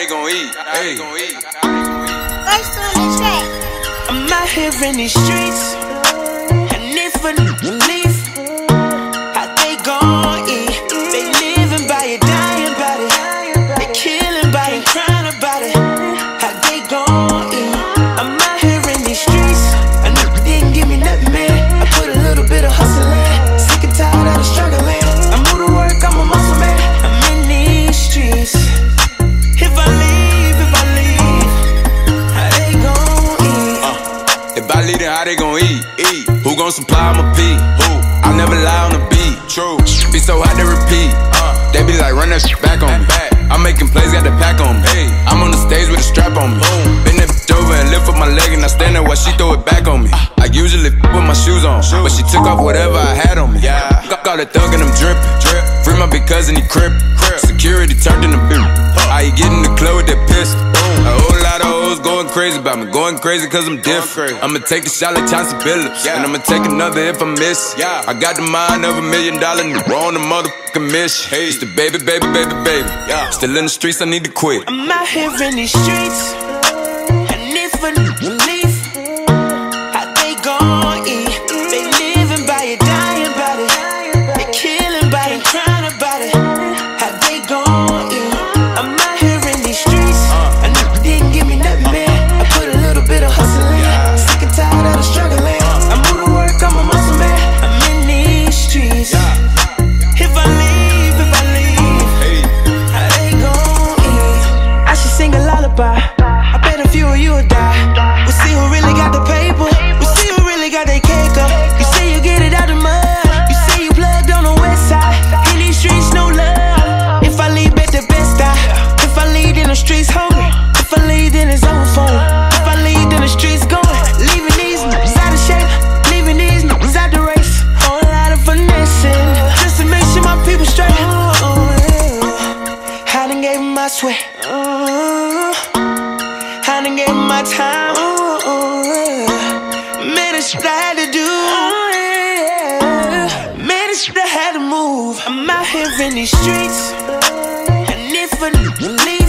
they gon' eat? Hey. First on the track. I'm out here in these streets, and if I leave, how they gon' eat? They living by it, dying by it. They killing by it, crying about it. How they gon' eat? I'm out here in these streets, a nigga didn't give me nothing, man. I put a little bit of hustle in, sick and tired of the struggling. I move to work, I'm a muscle man. I'm in these streets. If I leave, how they gon' eat? If I leave, then how they gon' eat? Who gon' supply my pee? Who? I'll never lie on the beat. True. Be so hard to repeat. They be like, run that shit back on me. I'm making plays, got the pack on me. I'm on the stage with a strap on me. Bend that bitch over and lift up my leg, and I stand there while she throw it back on me. I usually with my shoes on, but she took off whatever I had on me. Got a thug and I'm drippin'. Free my big cousin, he crip. Security turned in the boot. I get in the club with that pistol. A whole lot of hoes going crazy about me, going crazy cause I'm different. I'ma take a shot like Chauncey Billups, and I'ma take another if I miss. I got the mind of $1 million nigga on the motherfucking mission. It's the baby. Still in the streets, I need to quit. I'm out here in these streets, and if I leave, how they gon' eat? They living by it, dying by it. They killing by it, crying about it. How they gon' eat? I'm out here in these streets, a nigga didn't give me nothing, man. I put a little bit of hustle in, sick and tired of the struggling. I move to work, I'm a muscle man. I'm in these streets. If I leave, how they gon' eat? I should sing a lullaby. I bet a few of you will die. We'll see who really got the paper. We'll see who really got their cake up. You say you get it out the mud. You say you plugged on the west side. In these streets, no love. If I leave, bet the best die. If I leave, then the streets hungry. If I leave, then it's over for me. If I leave, then the streets going. Leaving these niggas out of shape. Leaving these niggas out the race. Whole lot of finessing, just to make sure my people straight. I done gave 'em my sweat. I done gave 'em my time. Man, it's shit I had to do. Man, it's shit I had to move. I'm out here in these streets, and if I leave,